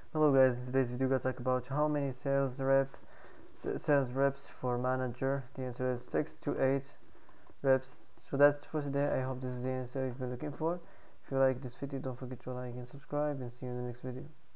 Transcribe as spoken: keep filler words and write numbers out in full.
Hello guys, in today's video we're gonna talk about how many sales rep sales reps for manager. The answer is six to eight reps. So that's for today. I hope this is the answer you've been looking for. If you like this video, don't forget to like and subscribe, and see you in the next video.